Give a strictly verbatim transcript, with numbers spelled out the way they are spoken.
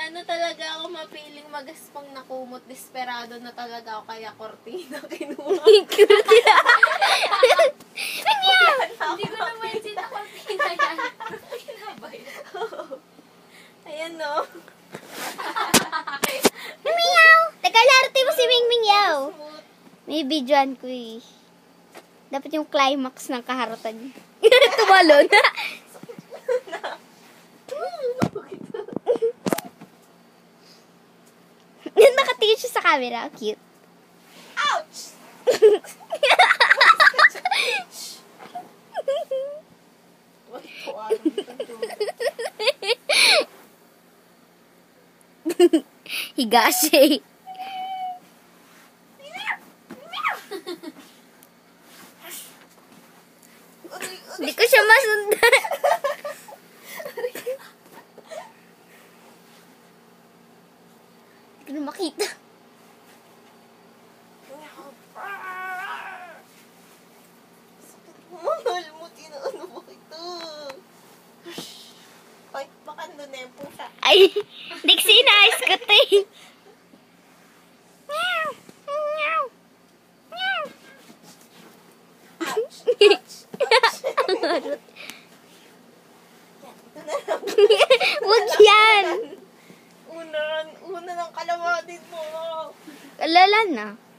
ano talaga ako mapiling magaspang na kumot. Desperado na talaga ako kaya kortina kinuha. Hindi ko naman sina kortina yan. Kortina ba yan? Ayan no. Meow! Teka, larti mo si Ming Ming yaw. Smooth. May videoan ko eh. Dapat yung climax ng kaharatan niya. Tumalon. Yan, nakatingin siya sa camera. Cute. Ouch! Wait, tuwan. Higa siya eh. Hindi ko siya masundan. Hindi ko na makita. Mahal mo, tinaano mo ito? Ay, baka doon na yung pusa. Ay, Dixie, inaayos ko ito eh. Meow! Meow! Meow! Ouch! Ouch! Ang harot. Ito na lang. Huwag yan. Una, una ng kalawatin mo. Alala na.